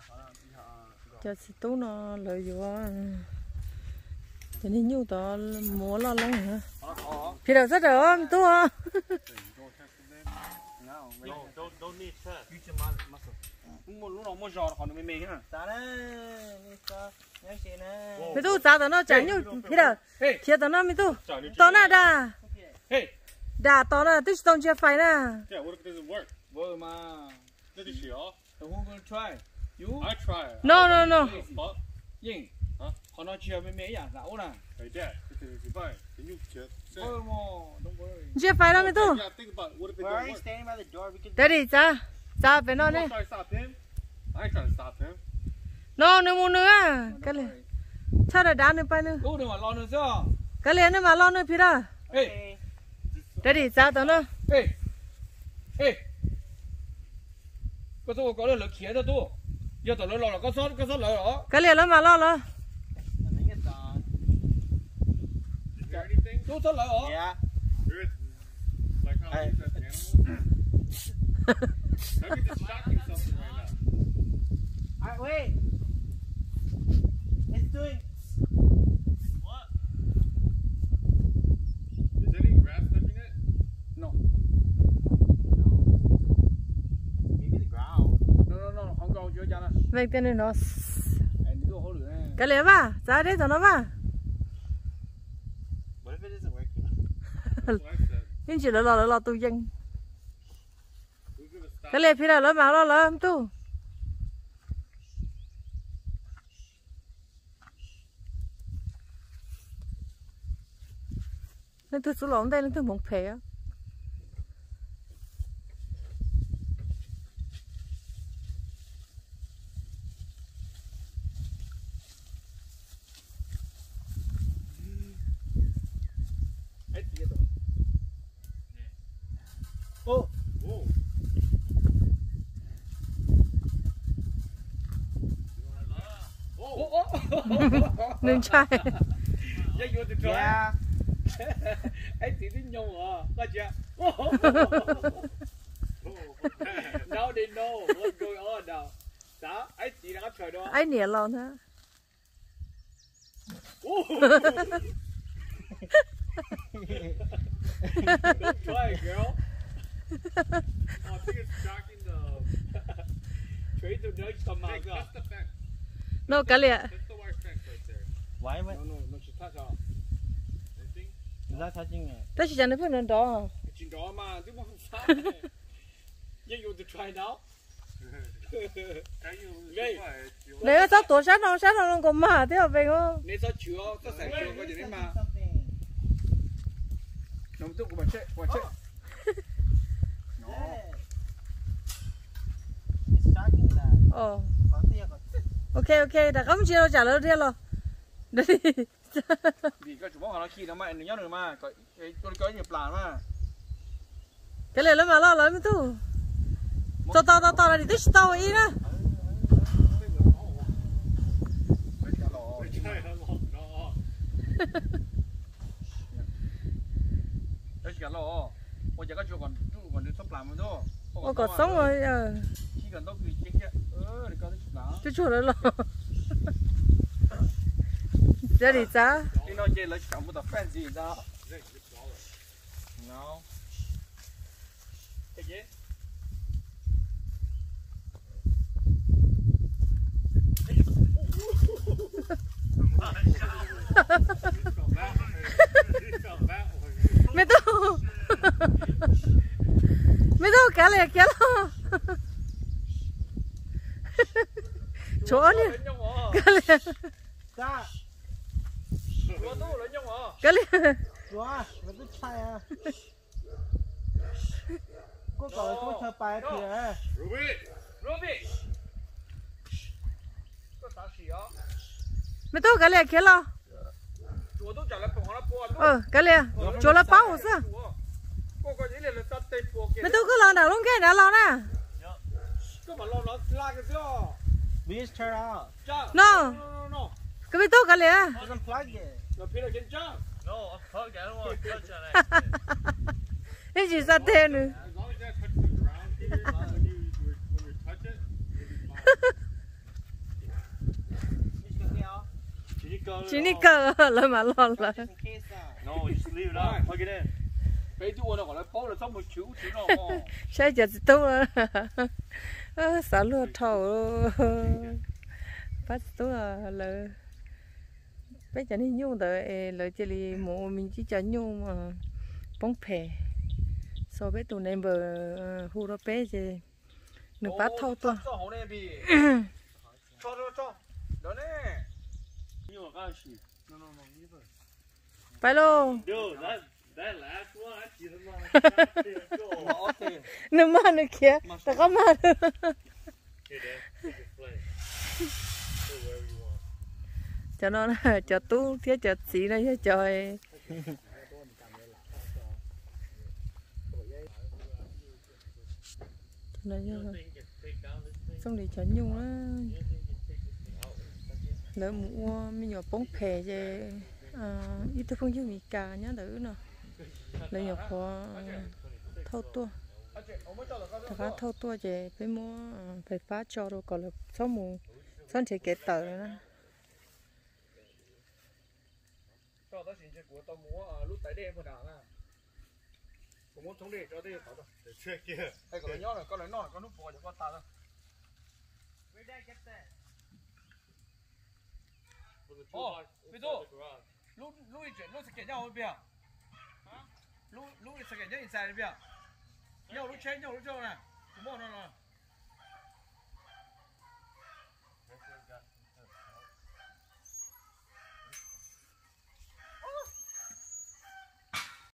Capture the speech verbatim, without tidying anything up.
cho sự tú nó lợi dụng cho nên nhiều tao mua lo lắng hả thì đâu rất rồi ông tú à mày tu sao tao nó chẳng nhiều thì đâu thì tao nó mày tu tao nó đà đà tao nó tức tao chưa phải nè. Yeah, what if it doesn't work? Well, ma. Did you all? So who's gonna try? You? I try it. No no no. Fuck. Ying. Hả? Họ nói chuyện với mẹ à? Lão nè. Hey, Dad, because if you buy it, then you just say. Well, more. Don't worry. Chưa phải đâu mày tu. Yeah, think about it. What if it We're don't already work? standing by the door. We can. Đây đi cha cha về nó You đi. wanna try to stop him? I ain't trying to stop him. No nữa mua nữa cái Don't này worry. cha đã đá nữa phải nữa Tú đừng mà lo nữa sao? cái này nữa mà lo nữa phía đó. Hey. Đây đi cha tao nó. Hey. Hey. Có số có lực khí đó tú. Giờ tao lo lo có số có số lợi đó. Cái này nữa mà lo lo. I think it's on. Is there anything? Tú số lợi đó. Yeah. There is. Like how Hey. you said the animal? Maybe just shocking something right now. Alright, wait. It's doing. What? Is any grass touching it? No. Maybe the ground. No no no, không có chưa ra nè. Vậy cái này nó Anh đi hỗ lửa nè. cái này ba cha đấy tao nó ba. What if it isn't working? That's what I said. Nhưng chỉ là lo là lo tu dân. Who's gonna stop? Cái này phía đó nó mà lo lo em tu. Nên tôi xuống lỏng đây nên tôi muốn phê á. Hết gì rồi. Oh. Whoa. Ô ô. Nên trai. Dạ vô thì try. Yeah. Anh chỉ tin nhau à. Có chưa? Now they know what's going on now. Đó, anh chỉ đang trời đó. Ai nè lo nữa. Don't try it, girl. Oh, I think it's shocking the. Trade to nudge some Hey, out. that's the fence. Nó cái này. That's the wire fence right there. Why am I? No, no, no, she's touch off. Anything? It's not touching it. Đó chỉ cho nó phía nó đó. Chị đó mà, chứ không sao. Yeah, you want to try now? Can you? Hey. You Nếu nó sắp tổ sát nó sát nó còn mà thế hợp về không? Nếu sao chữa, sao sạch chữa có gì đấy mà. Something. Nó giúp của bạn chết, bạn chết. No. It's shocking that. Ờ. Có thể có. Ok ok, đã không chịu trả lời đi rồi. Đây. Vì các chủ bóng nó khi nó mà nó nhớ được mà, có có có nhiều plan mà. Cái này nó mà lo lắng tu. Tao tao tao tao là đi tới tao ý đó. Đấy chỉ cả lo. Bây giờ các chủ còn chủ còn đi sắp làm mà thôi. Ô còn sống rồi. Chỉ cần đâu cứ chết chết. Ờ, để có thể làm. Chú chú đó lo. Đây đi cha. Đi nói chơi lấy chồng một tập fan gì đó. No. Cái gì? Mày tu. Mày tu cái này cái lo. Chỗ này. Cái này. Stop. Cái này. Wow, nó cứ chạy à. Cô cậu cô chờ bài kìa. Ruby. Ruby. Có sao gì á? Mày tu cái này cái lo. Chúa tôi trả lời phòng nó bùa. Ờ cái này. Chỗ là bao sao? Cô có gì là tắt tay bùa kia. Mày tu cứ lo nào luôn cái đã lo nè. Cứ mà lo nó la cái gì á? We just turn off. No. No. No, no. Cái mày tu cái này. Just unplug it. Nó phía trên jump. No, I'm plugged. I don't want to touch on that. Cái gì ra thế nữa. As long as that touches the ground here, when you when you touch it, it'll be fine. chỉ đi cờ lời mà lo là Just in case à. No, just leave it out. Plug it in. Bây giờ nó gọi là bao là xong một chú chú nó. sai giờ tôi à sao luôn thầu bắt tôi là bây giờ đi nhung tới lời chỉ là một mình chỉ cho nhung mà bóng phè so với tụi này bờ khu đó bé gì đừng bắt thâu tôi cho hậu này bị. Cho cho cho. Đó nè. You got she. No, no, no, neither. phải luôn Dude, that that last one, I see them on. Okay. nằm mà nữa kia ta có mà Here, Dad. You can play. Go wherever you want. cho nó là cho tú thiết cho xí này cho trời này You think you can take down this thing? xong để cho nhung á You think you can take this thing out and stuff it? lỡ mua mình nhỏ bóng phè về ít thứ phong như mì cà nhá đỡ nè lỡ nhỏ có thâu tua thật ra thâu tua về phải mua phải phá cho rồi còn là sáu mù xong chỉ kể tờ nữa Cho ta xin của tao mua lúc tại đây em nào nè. Cũng muốn thống để cho đây có đâu. The trick here. Hay có lấy nhon này, có lấy non, có nút bò cho con ta thôi. Oh, ví dụ lúc lúc đi chuyển lúc sẽ kể nhau không biết? Lúc lúc sẽ kể nhau inside biết? Nhau lúc chơi nhau lúc chơi nè, cũng mua nó nè.